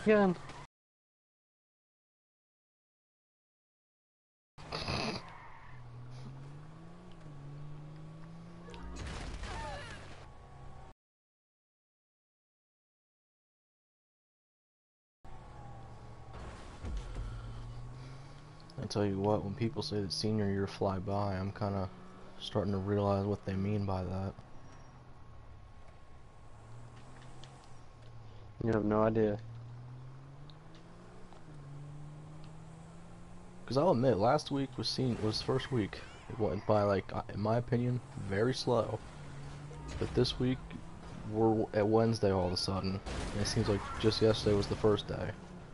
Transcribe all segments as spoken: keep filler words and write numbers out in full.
Again. I tell you what, when people say that senior year fly by, I'm kind of starting to realize what they mean by that. You have no idea. Because I'll admit, last week was seen was first week. It went by, like, in my opinion, very slow. But this week, we're at Wednesday all of a sudden. And it seems like just yesterday was the first day.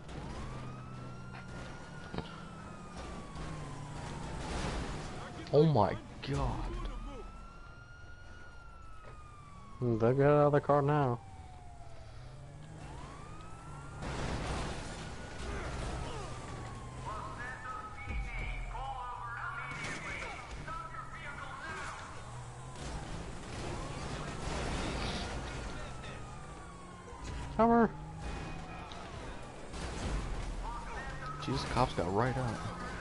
Oh my god. They'll get out of the car now. Cover. Jesus, cops got right out.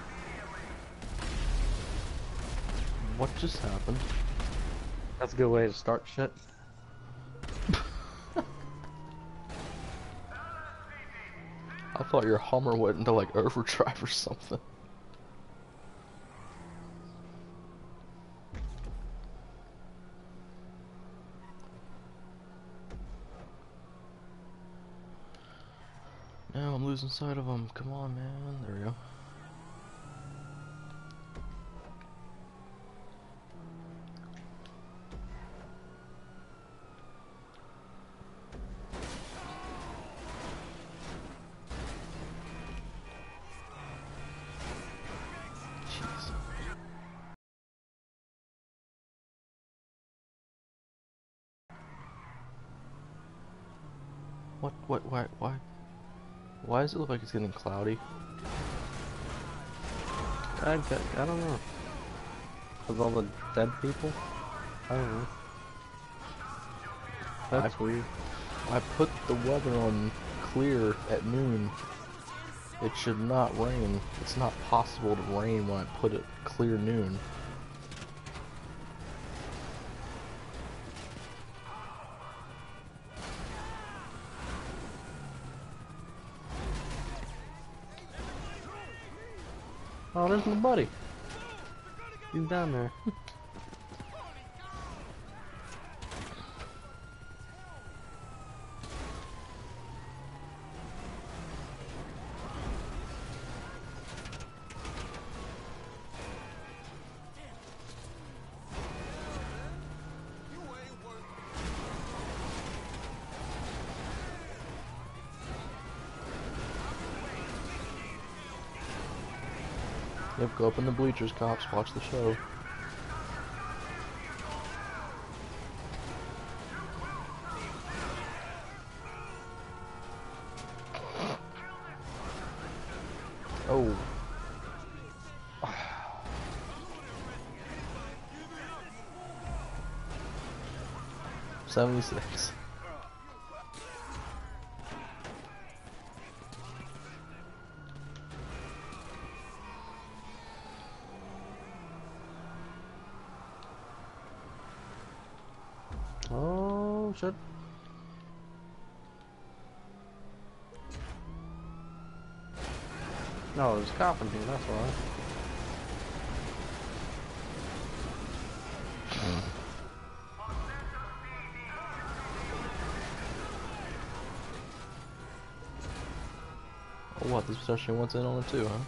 What just happened? That's a good way to start shit. I thought your Hummer went into like overdrive or something. Now I'm losing sight of him. Come on, man. There we go. Jeez. What? What? Why? Why? Why does it look like it's getting cloudy? I, I, I don't know. With all the dead people? I don't know. That's I, weird. I put the weather on clear at noon. It should not rain. It's not possible to rain when I put it clear noon. Oh, there's my buddy. He's down there. Yep, go up in the bleachers, cops. Watch the show. Oh. seventy-six. Oh, shit. No, there's a cop in here, that's why. Oh, what? This actually wants in on it too, huh?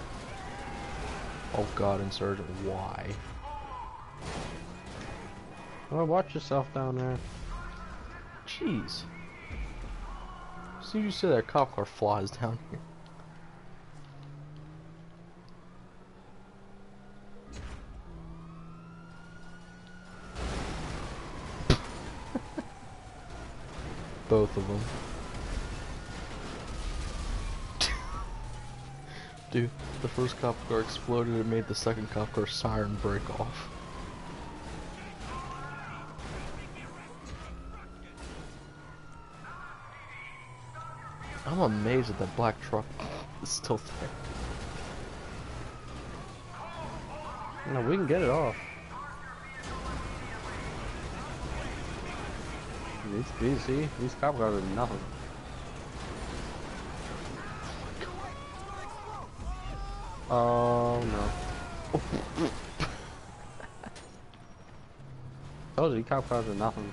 Oh god, Insurgent, why? Well, watch yourself down there. Jeez. See, you say that cop car flies down here. Both of them. Dude, the first cop car exploded and made the second cop car siren break off. I'm amazed that that black truck is still there. No, we can get it off. These, these, see, these cop cars are nothing. Oh no. Told you, these cop cars are nothing.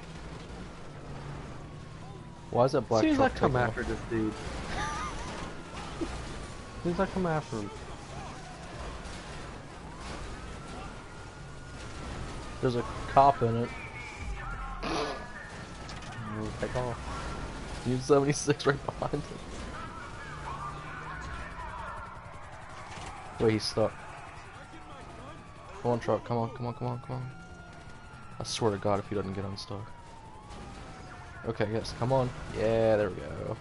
Why is that black Seems truck like come taking after this dude. Seems like come after him. There's a cop in it. We'll take off. U seventy-six right behind him. Wait, he's stuck. Come on, truck. Come on, come on, come on, come on. I swear to God if he doesn't get unstuck. Okay, yes, come on. Yeah, there we go.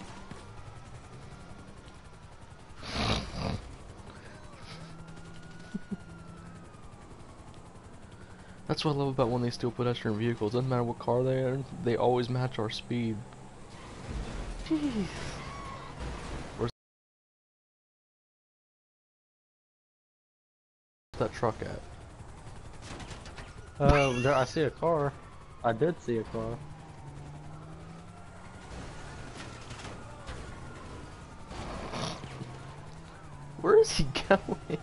That's what I love about when they steal pedestrian vehicles. Doesn't matter what car they are, they always match our speed. Jeez. Where's that truck at? Uh, there, I see a car. I did see a car. Where is he going?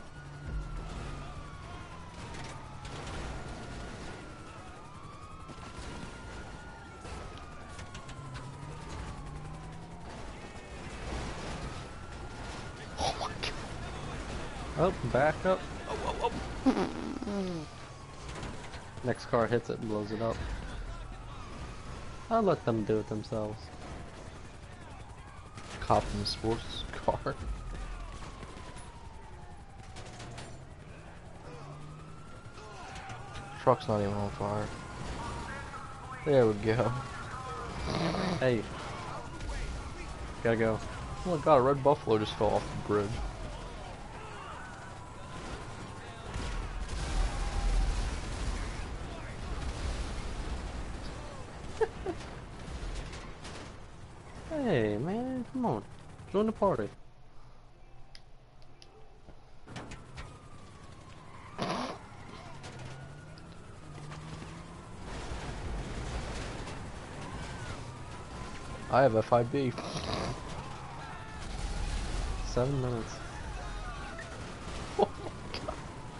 Oh my God. Oh, back up. Oh, oh, oh. Next car hits it and blows it up. I'll let them do it themselves. Cop in the sports car. Truck's not even on fire. There we go. Hey. Gotta go. Oh my God, a red buffalo just fell off the bridge. Hey, man, come on. Join the party. I have F I B. Seven minutes. Oh my God.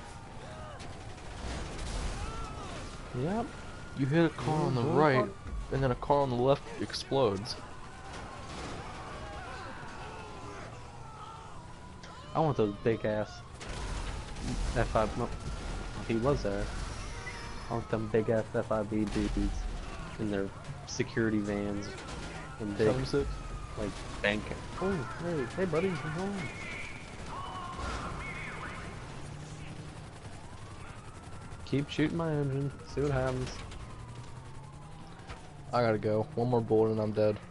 Yep. You hit a car on the right, and then a car on the left explodes. I want those big ass F I B. No, he was there. I want them big ass F I B dudes in their security vans and big, seventy-six? like, bank. Oh, hey, hey, buddy, come home. Keep shooting my engine. See what happens. I gotta go. One more bullet and I'm dead.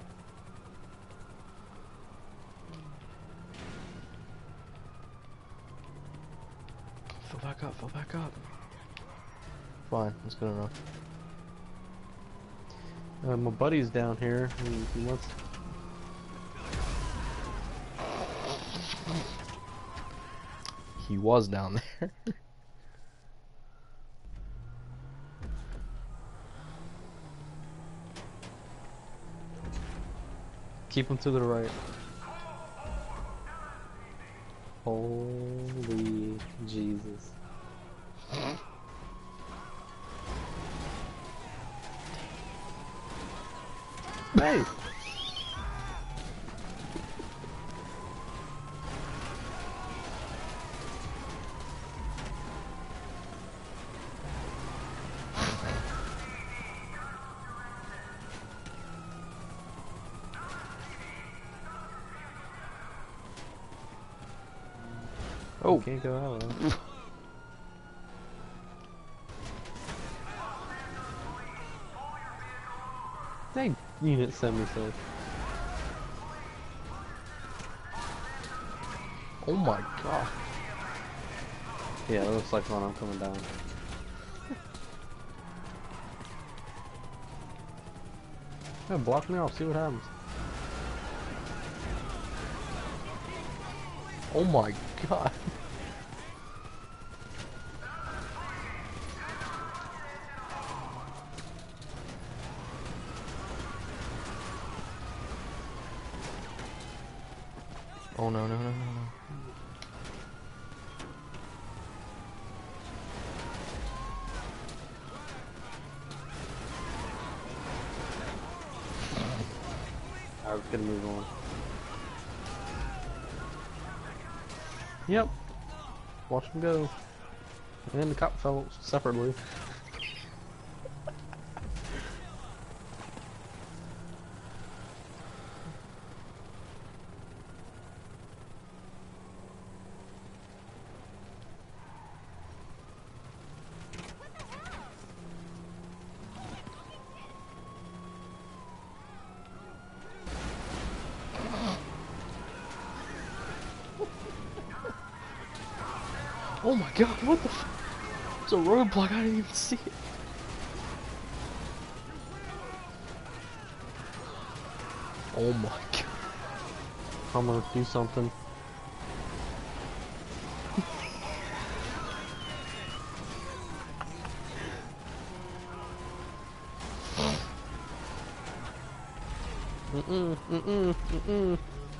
Fill back up, fill back up. Fine, that's good enough. Uh, my buddy's down here. He, he wants. He was down there. Keep him to the right. Holy Jesus. Hey! Oh, You can't go out of there. Hey, unit semi-safe. oh my God. Yeah, it looks like one. I'm coming down. Yeah, block me off, see what happens. Oh my god. Oh no, no, no, no, no. I was gonna move on. Yep. Watch him go. And the cop fell separately. Oh my god, what the f- It's a roadblock, I didn't even see it. Oh my god. I'm gonna do something. Mm-mm, mm-mm, mm-mm.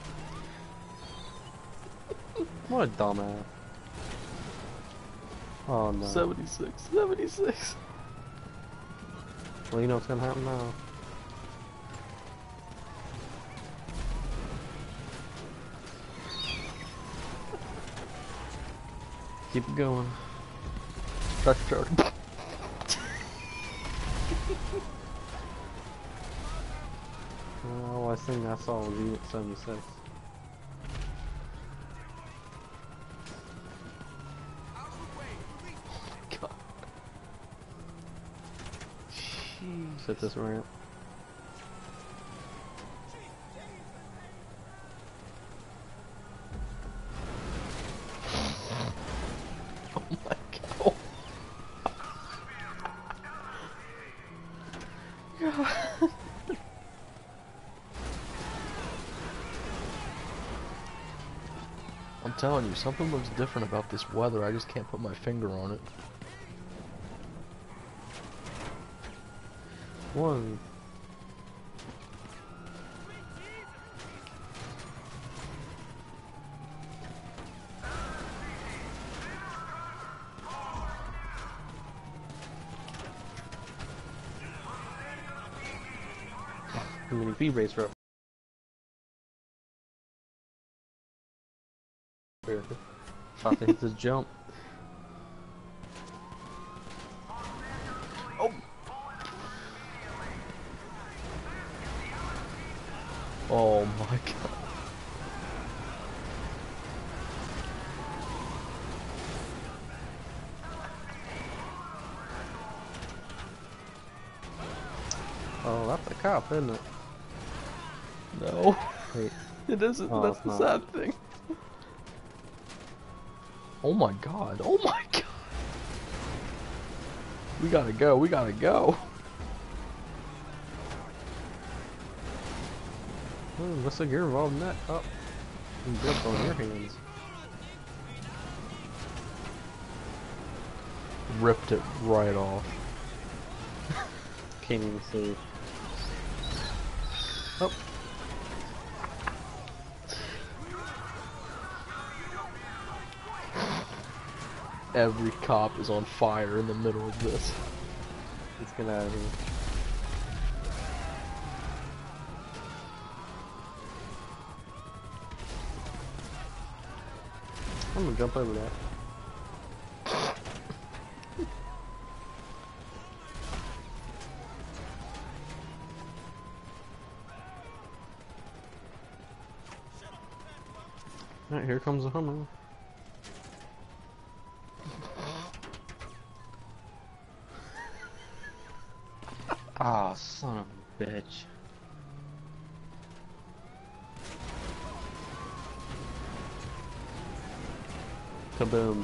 What a dumbass. Oh no. seventy-six, seventy-six. Well, you know what's gonna happen now. Keep it going. Tractor trailer. Oh, last thing I saw was Unit seventy-six. God. Jeez. Hit this ramp. Oh my god. God. I'm telling you, something looks different about this weather. I just can't put my finger on it. One. How many V rates are up? About to hit this jump. Oh. Oh my god. Oh, that's a cop, isn't it? No. Wait. It isn't. Oh, That's it's the not. sad thing. Oh my god. Oh my god. We gotta go. We gotta go. Oh, looks like you're involved in that. Oh, you jumped on your hands. Ripped it right off. Can't even see. Oh. Every cop is on fire in the middle of this. Let's get out of here. I'm gonna jump over that. Alright, here comes the Hummer. Ah, oh, son of a bitch. Kaboom.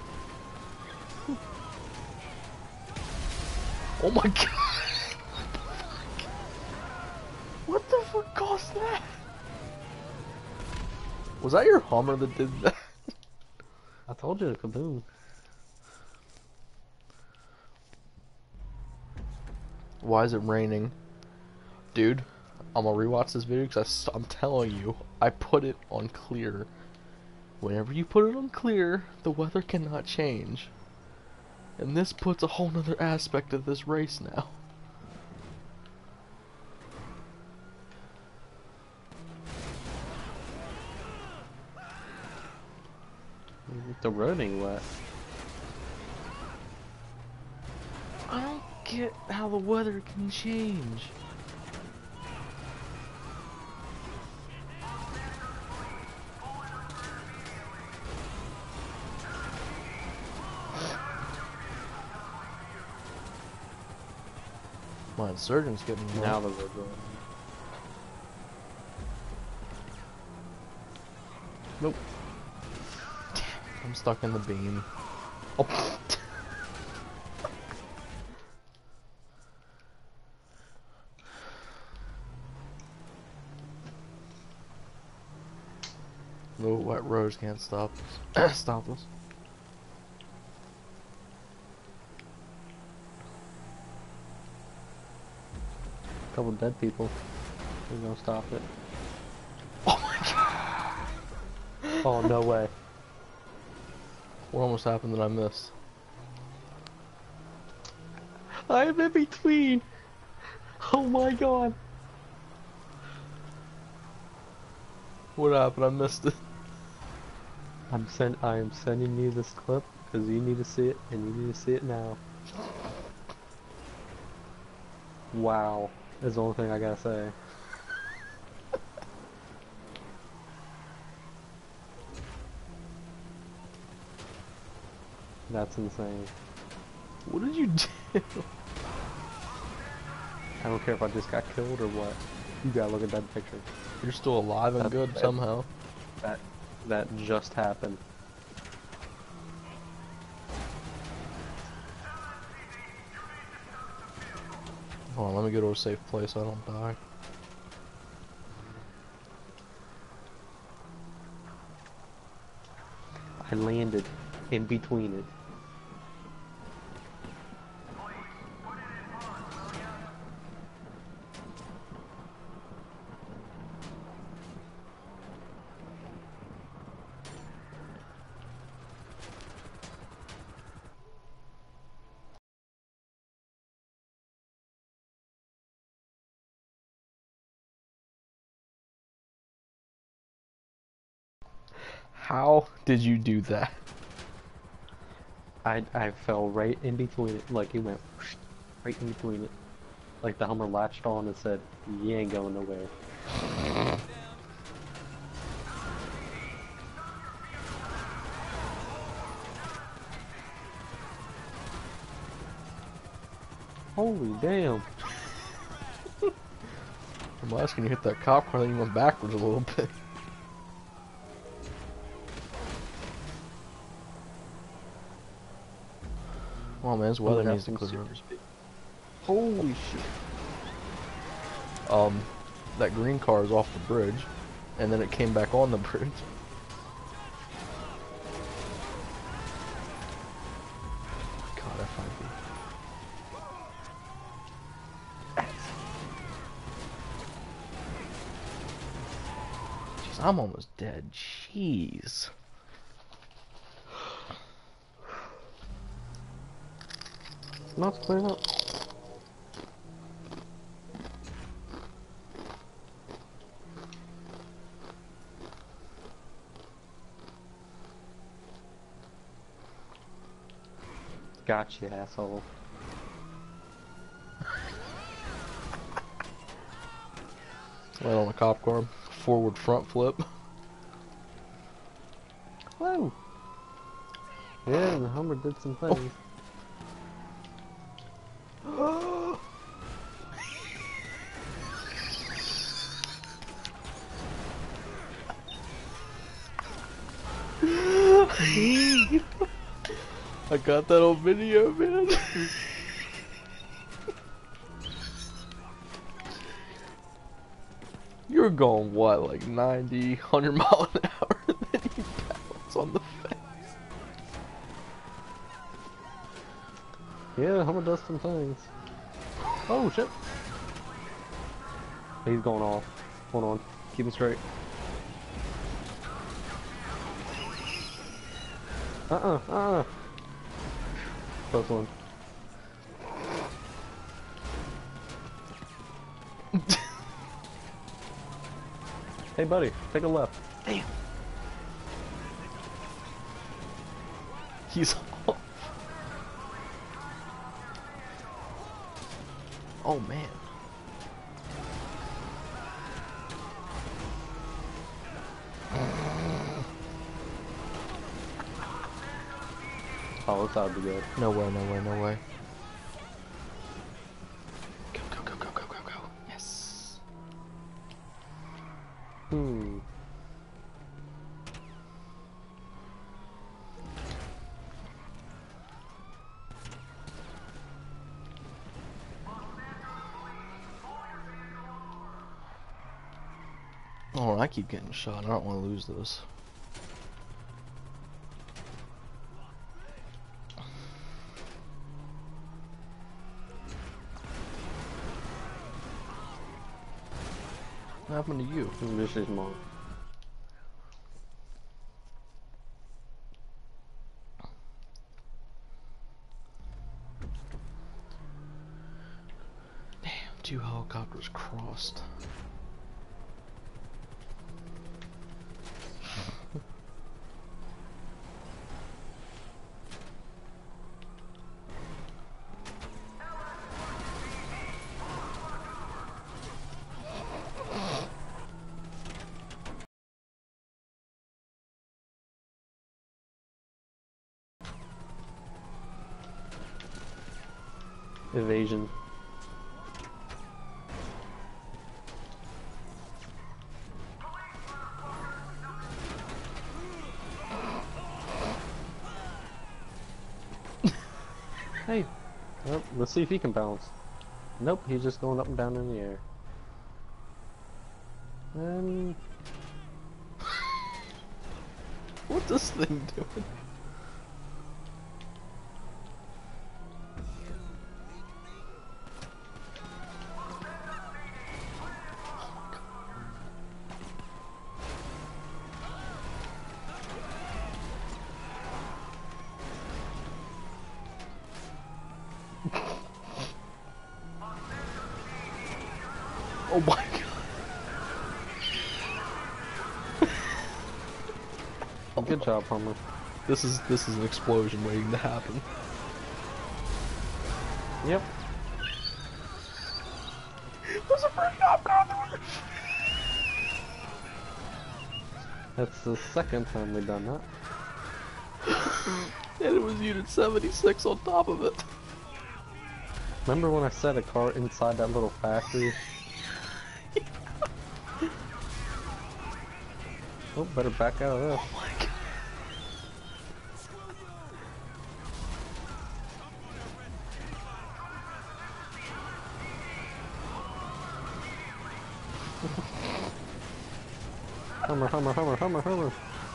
Oh my god! What the fuck caused that? Was that your Hummer that did that? I told you, kaboom. Why is it raining? Dude, I'm gonna rewatch this video because I'm telling you, I put it on clear. Whenever you put it on clear, the weather cannot change. And this puts a whole nother aspect of this race now. The road ain't wet. I don't get how the weather can change. My insurgent's getting more. Now the road wet. Nope. I'm stuck in the beam. Oh. No wet roads can't stop us. Stop us. Couple dead people. We're gonna stop it. Oh my god! Oh, no way. What almost happened that I missed? I'm in between. Oh my god. What happened? I missed it. I'm send I am sending you this clip because you need to see it and you need to see it now. Wow. Is the only thing I gotta say. That's insane. What did you do? I don't care if I just got killed or what. You gotta look at that picture. You're still alive and That's good bad. somehow. That that just happened. Hold on, let me go to a safe place so I don't die. I landed in between it. How did you do that? I I fell right in between it, like it went whoosh, right in between it. Like the Hummer latched on and said, "You ain't going nowhere." Holy damn! I'm asking you hit that cop car, then you went backwards a little bit. Oh man, this weather We got needs to some clear up. super speed. Holy shit! Um, that green car is off the bridge, and then it came back on the bridge. God, F I B. Jeez, I'm almost dead. Jeez. No, it's clearing up. Gotcha, asshole. Right on the cop car. Forward front flip. Whoa! Yeah, the Hummer did some things. I got that on video, man. You're going what, like ninety, one hundred mile an hour? It's on the face. Yeah, Hummer does some things. Oh shit! He's going off. Hold on. Keep him straight. Uh-uh, uh-uh. Close one. Hey buddy, take a left. Damn. He's off. Oh man. Oh, this ought to be good. No way, no way, no way. Go, go, go, go, go, go, go. Yes. Hmm. Oh, I keep getting shot. I don't want to lose this. What happened to you? This is mine. Damn, two helicopters crossed. Evasion. Hey, well, let's see if he can bounce. Nope, he's just going up and down in the air. And What's this thing doing? Oh my god. good job, Hummer. This is this is an explosion waiting to happen. Yep. There's a freaking cop car on the roof. That's the second time we've done that. And it was Unit seventy-six on top of it. Remember when I set a car inside that little factory? Oh, better back out of this. Oh my god. Hummer, Hummer, Hummer, Hummer, Hummer.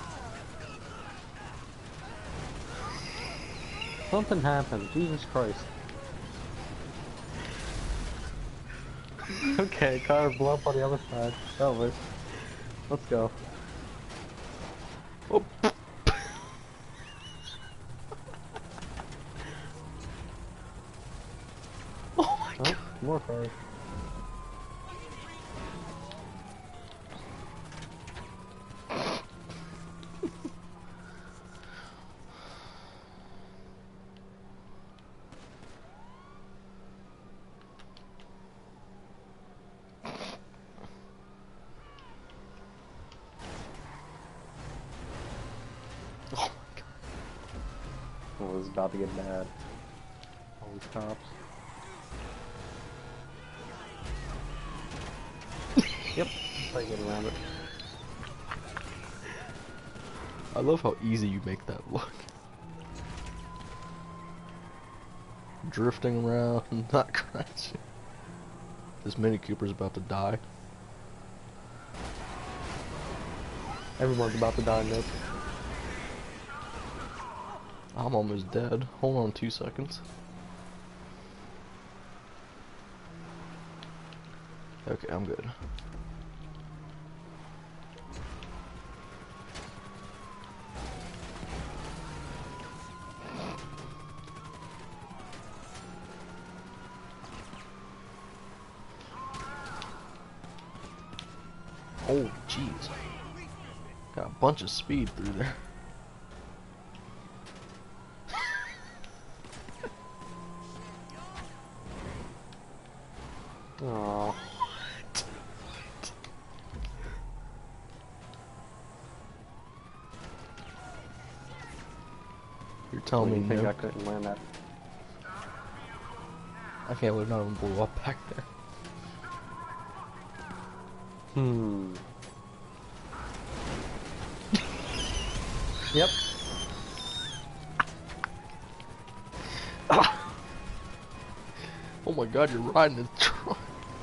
Something happened. Jesus Christ. Okay, car blow up on the other side. That works. Let's go. Oh. Oh my Oh, god. more cars. Oh my god. Oh, this is about to get bad. All these cops. Yep, I get around it. I love how easy you make that look. Drifting around and not crashing. This Mini Cooper's about to die. Everyone's about to die, Nick. I'm almost dead. Hold on two seconds. Okay, I'm good. Oh, jeez. Got a bunch of speed through there. Aww. You're telling me you think no? I couldn't land that? I can't believe none of them blew up back there. Hmm. Yep. Oh my god, you're riding the truck.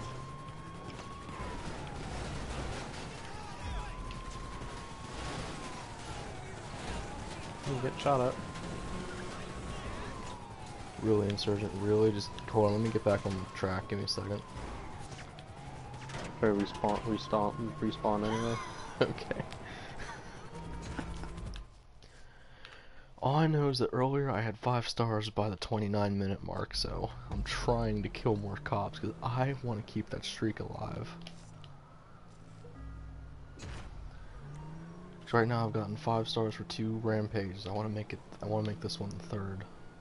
You get shot at. Really, Insurgent? Really? Just hold on, let me get back on the track. Give me a second. Better respawn, respawn, respawn anyway. Okay. All I know is that earlier I had five stars by the twenty-nine minute mark, so I'm trying to kill more cops because I want to keep that streak alive. Because right now I've gotten five stars for two rampages. I want to make it. I want to make this one the third.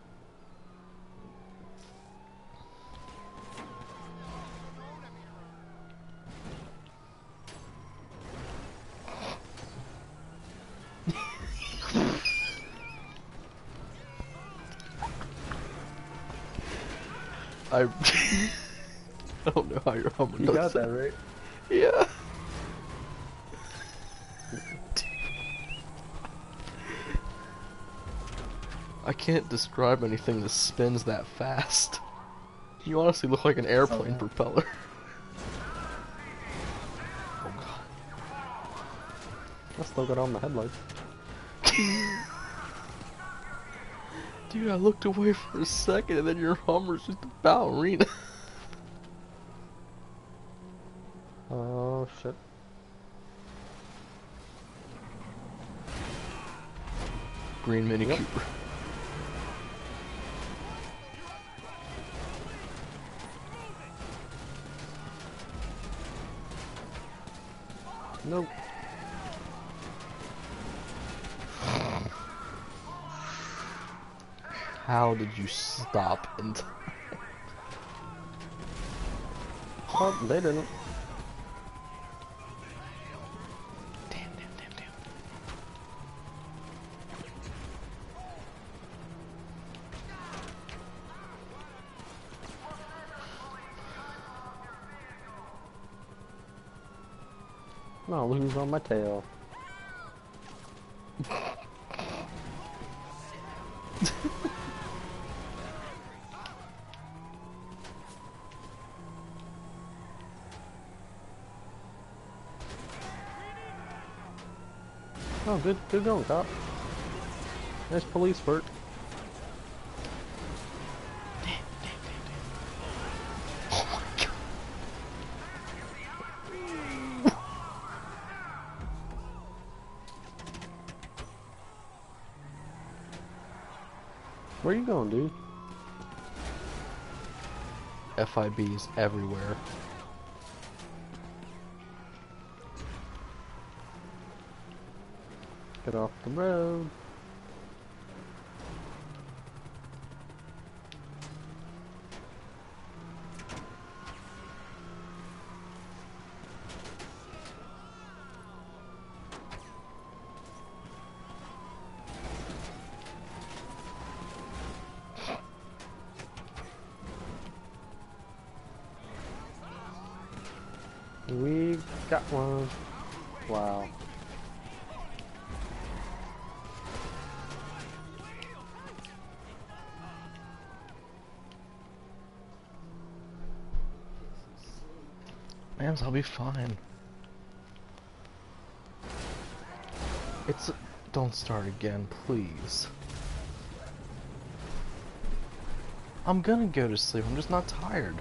I I don't know how your Hummer You does got that. that right. Yeah. I can't describe anything that spins that fast. You honestly look like an airplane Oh, yeah. propeller. Oh god. I still got on the headlights. Dude, I looked away for a second and then your Hummer's just a ballerina. Oh shit. Green Mini Yep. Cooper. Nope. How did you stop in time? Oh, they didn't. Damn, damn, damn, damn. No, who's on my tail? Oh, good, good going, cop. Nice police work. Oh my god. Where you going, dude? F I Bs everywhere. Get off the road. We got one. Wow. Mams, I'll be fine. It's... Don't start again, please. I'm gonna go to sleep. I'm just not tired.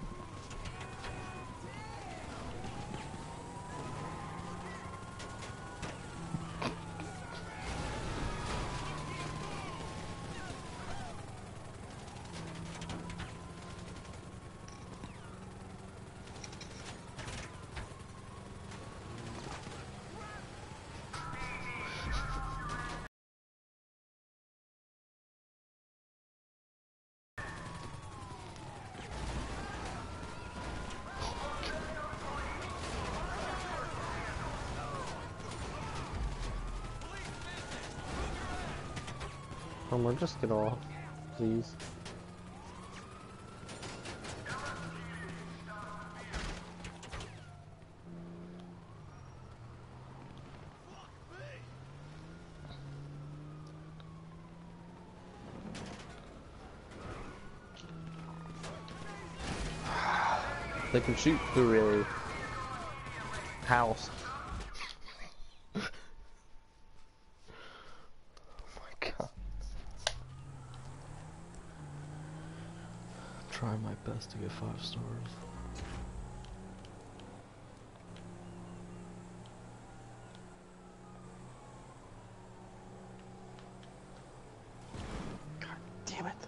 Homer, just get off, please. They can shoot through a house. Oh my god. Trying my best to get five stars. God damn it.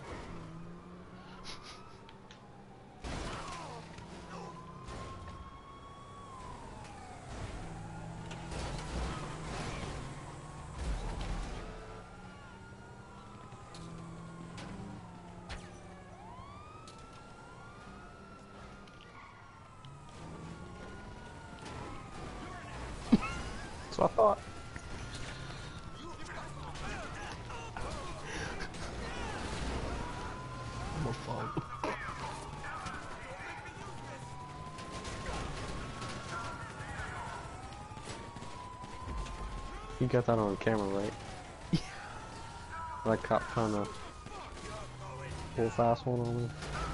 That's what I thought. I'm gonna fall. You got that on camera, right? Yeah. That cop trying to pull a fast one on me.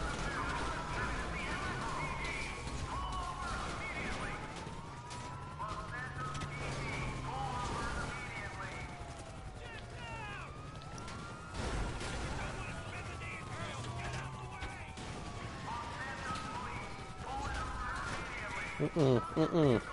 Mm-mm, mm-mm.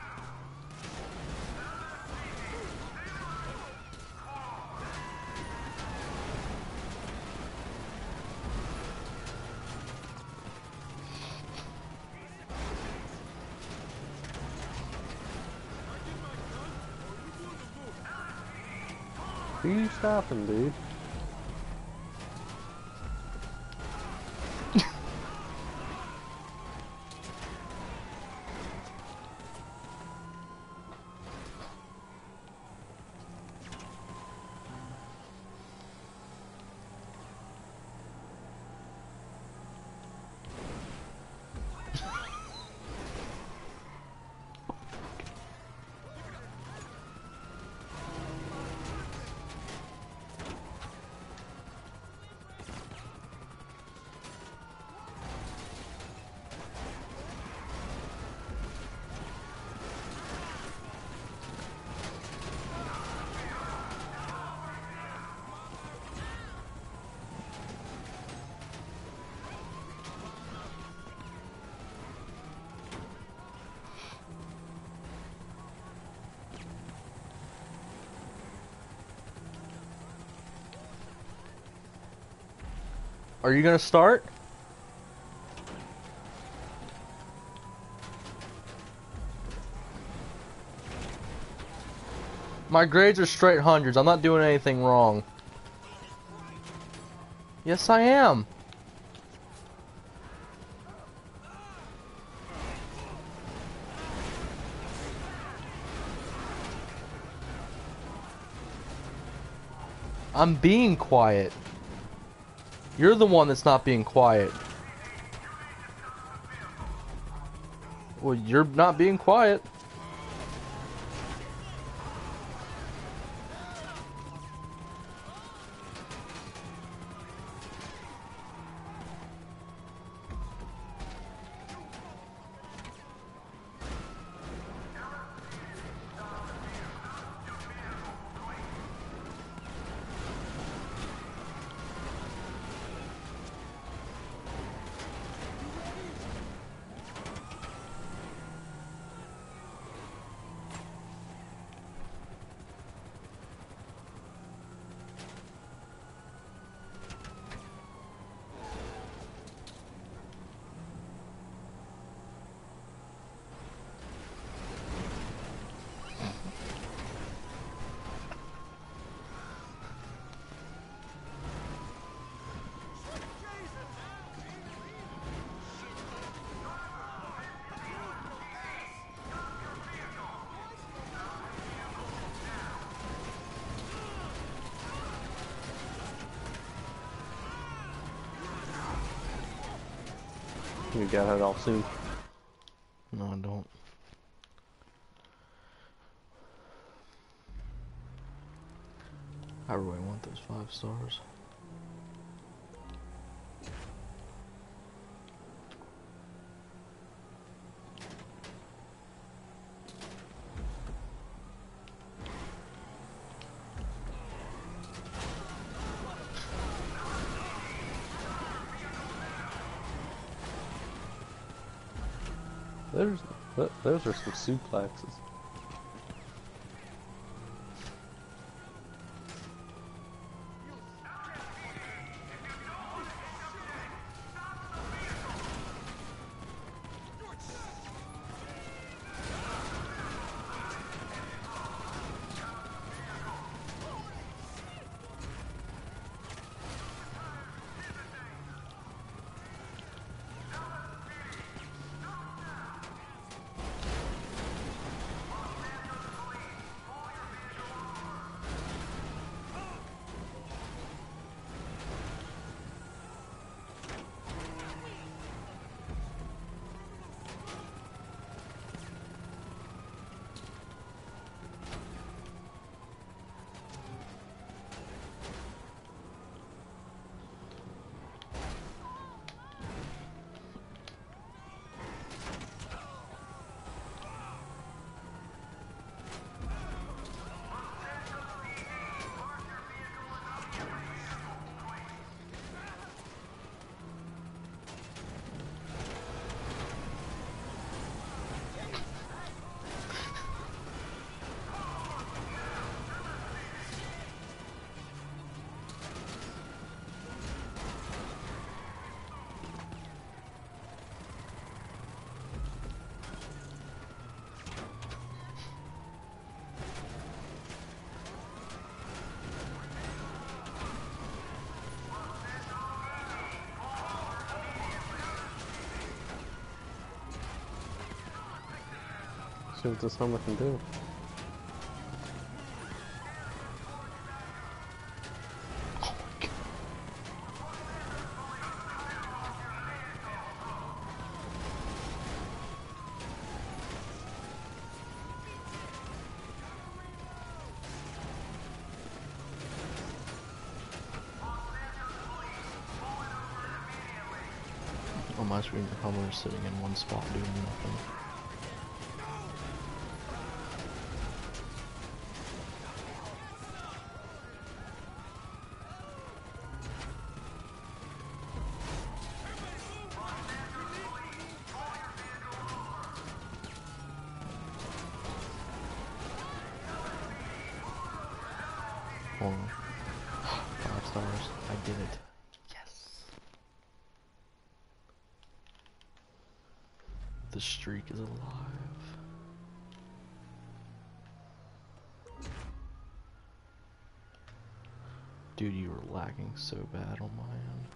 Who you stopping, dude? Are you gonna start? My grades are straight hundreds. I'm not doing anything wrong. Yes, I am. I'm being quiet. You're the one that's not being quiet. Well, you're not being quiet. You got it all soon. No, I don't. I really want those five stars. There's, th those are some suplexes. See what this helmet can do. On my screen, the Hummer is sitting in one spot doing nothing. Hold on. Five stars. I did it. Yes. The streak is alive. Dude, you were lagging so bad on my end.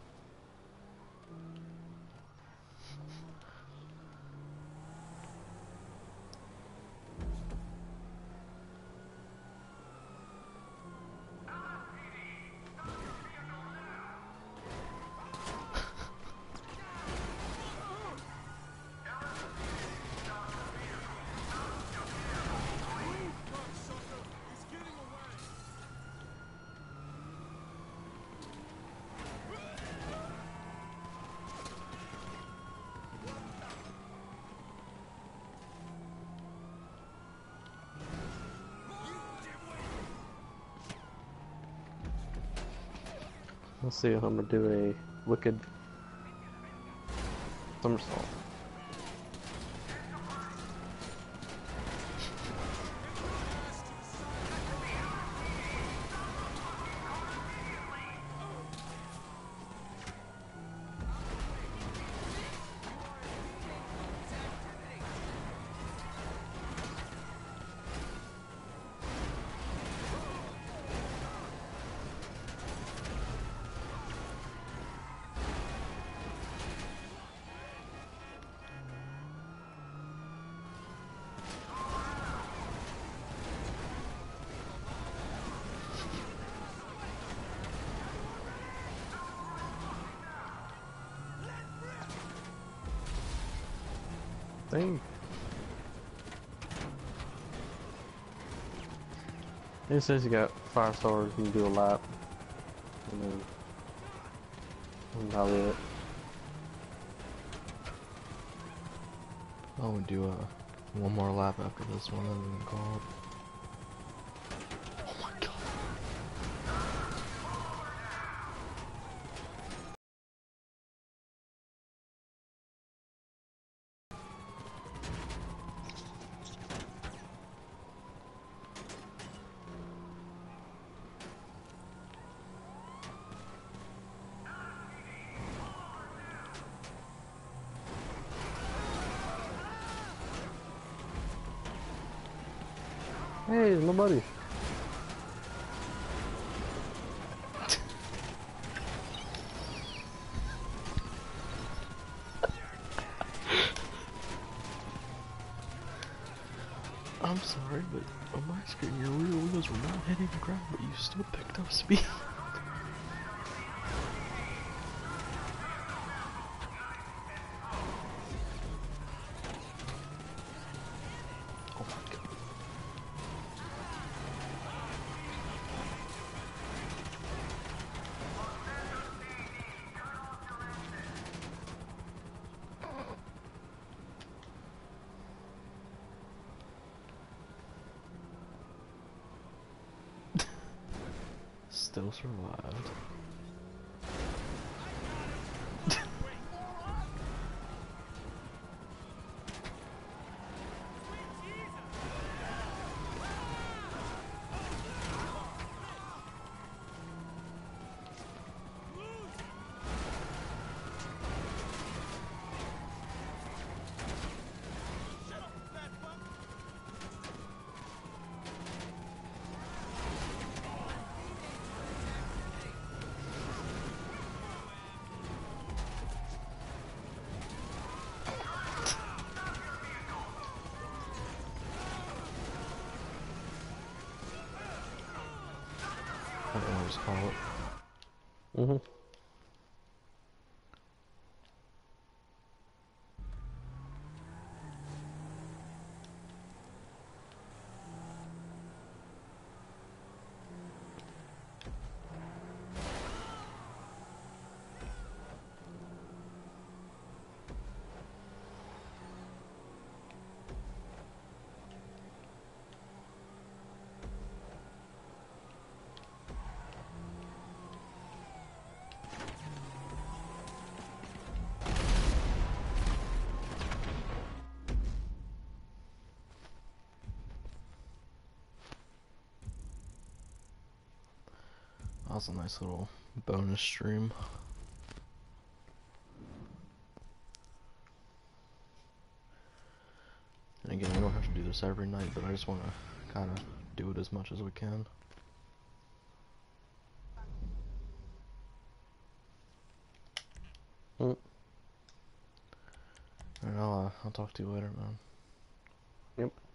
Let's see if I'm gonna do a wicked somersault. Dang. It says you got five stars and you do a lap. And then that's about it. Oh, we do uh, one more lap after this one, and then call it. Oh my god. Hey, it's my buddy. I'm sorry, but on my screen your rear wheels were not hitting the ground, but you still picked up speed. Oh my god. Still survived. I don't know what to call it. Mm-hmm. That was a nice little bonus stream. And again, we don't have to do this every night, but I just want to kind of do it as much as we can. Mm. And I'll, uh, I'll talk to you later, man. Yep.